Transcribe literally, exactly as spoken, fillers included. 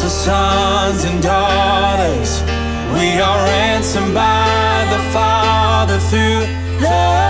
are sons and daughters. We are ransomed by the Father through love.